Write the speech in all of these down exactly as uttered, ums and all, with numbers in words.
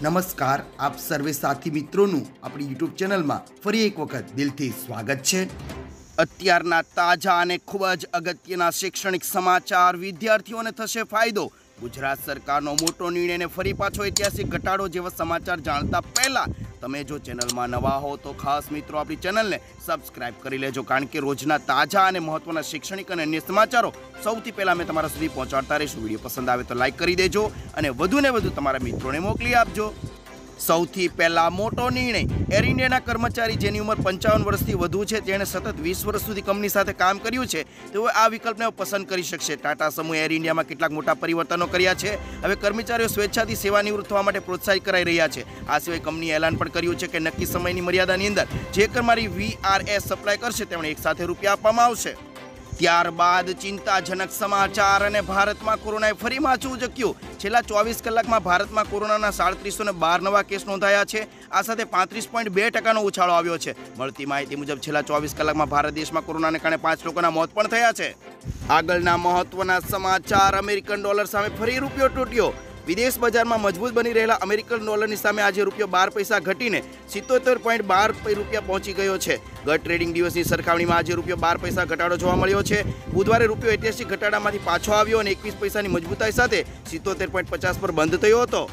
નમસ્કાર, આપ સર્વે સાથી મિત્રોનું આપણી યુટ્યુબ ચેનલમાં ફરી એક વખત દિલથી સ્વાગત છે। અત્યારના તાજા અને ખૂબ જ અગત્યના શૈક્ષણિક સમાચાર, વિદ્યાર્થીઓને થશે ફાયદો, ગુજરાત સરકારનો મોટો નિર્ણય અને ફરી પાછો ઐતિહાસિક ઘટાડો જેવા સમાચાર જાણતા પહેલા તમે જો ચેનલમાં નવા હો તો ખાસ મિત્રો આપણી ચેનલને સબસ્ક્રાઇબ કરી લેજો, કારણ કે રોજના તાજા અને મહત્વના શૈક્ષણિક અને અન્ય સમાચારો સૌથી પહેલા મેં તમારા સુધી પહોંચાડતા રહીશું। વિડીયો પસંદ આવે તો લાઈક કરી દેજો અને વધુને વધુ તમારા મિત્રોને મોકલી આપજો। સૌથી પહેલા મોટો નિર્ણય, એર ઇન્ડિયાના કર્મચારી જેની ઉંમર પંચાવન વર્ષથી વધુ છે, તેણે સતત વીસ વર્ષ સુધી કંપની સાથે કામ કર્યું છે, તેઓ આ વિકલ્પને પસંદ કરી શકશે। ટાટા સમૂહે એર ઇન્ડિયામાં કેટલાક મોટા પરિવર્તનો કર્યા છે। હવે કર્મચારીઓ સ્વેચ્છાથી સેવા નિવૃત્ત થવા માટે પ્રોત્સાહિત કરાઈ રહ્યા છે। આ સિવાય કંપનીએ એલાન પણ કર્યું છે કે નક્કી સમયની મર્યાદાની અંદર જે કર્મચારી વીઆરએસ સપ્લાય કરશે તેમણે એક સાથે રૂપિયા આપવામાં આવશે। ત્યારબાદ ચિંતાજનક સમાચાર, અને ભારતમાં કોરોનાએ ફરી માથું ઉચક્યું। છેલ્લા ચોવીસ કલાકમાં ભારતમાં કોરોનાના સાડત્રીસો ને બાર નવા કેસ નોંધાયા છે। આ સાથે પાંત્રીસ પોઈન્ટ બે ટકાનો ઉછાળો આવ્યો છે। મળતી માહિતી મુજબ છેલ્લા ચોવીસ કલાકમાં ભારત દેશમાં કોરોનાને કારણે પાંચ લોકોના મોત પણ થયા છે। આગળના મહત્વના સમાચાર, અમેરિકન ડોલર સામે ફરી રૂપિયો તૂટ્યો। વિદેશ બજારમાં મજબૂત બની રહેલા અમેરિકન ડોલરની સામે આજે રૂપિયો બાર પૈસા ઘટીને સિત્તોતેર પોઈન્ટ બાર રૂપિયા પહોંચી ગયો છે। ગત ટ્રેડિંગ દિવસની સરખામણીમાં આજે રૂપિયો બાર પૈસા ઘટાડો જોવા મળ્યો છે। બુધવારે રૂપિયો ઐતિહાસિક ઘટાડામાંથી પાછો આવ્યો અને એકવીસ પૈસાની મજબૂતાઈ સાથે સિત્તોતેર પોઈન્ટ પચાસ પર બંધ થયો હતો।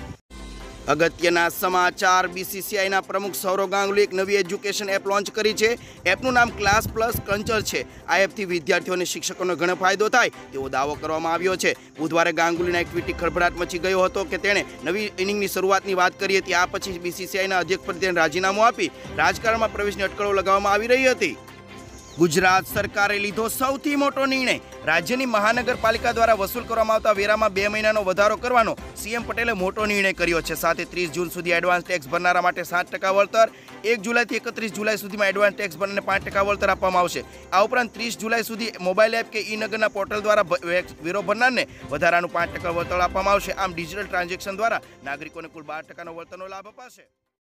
અગત્યના સમાચાર, બીસીસીઆઈના પ્રમુખ સૌરવ ગાંગુલીએ એક નવી એજ્યુકેશન એપ લોન્ચ કરી છે। એપનું નામ ક્લાસ પ્લસ કલ્ચર છે। આ એપથી વિદ્યાર્થીઓ અને શિક્ષકોનો ઘણો ફાયદો થાય તેવો દાવો કરવામાં આવ્યો છે। બુધવારે ગાંગુલીના એક ટ્વીટથી ખળભળાટ મચી ગયો હતો કે તેણે નવી ઇનિંગની શરૂઆતની વાત કરી હતી। આ પછી બીસીસીઆઈના અધ્યક્ષ પદે તેણે રાજીનામું આપી રાજકારણમાં પ્રવેશની અટકળો લગાવવામાં આવી રહી હતી। ગુજરાત સરકારે લીધો સૌથી મોટો નિર્ણય, રાજ્યની મહાનગરપાલિકા દ્વારા વસૂલ કરવામાં આવતા વેરામાં બે મહિનાનો વધારો કરવાનો સીએમ પટેલે મોટો નિર્ણય કર્યો છે। સાથે ત્રીસ જૂન સુધી એડવાન્સ ટેક્સ ભરનારા માટે સાત ટકા વળતર, એક જુલાઈથી એકત્રીસ જુલાઈ સુધીમાં એડવાન્સ ટેક્સ ભરનારને પાંચ ટકા વળતર આપવામાં આવશે। આ ઉપરાંત ત્રીસ જુલાઈ સુધી મોબાઈલ એપ કે ઈ નગરના પોર્ટલ દ્વારા વેરો ભરનારને વધારાનું પાંચ ટકા વળતર આપવામાં આવશે। આમ ડિજિટલ ટ્રાન્ઝેક્શન દ્વારા નાગરિકોને કુલ બાર ટકાનો વળતરનો લાભ અપાશે।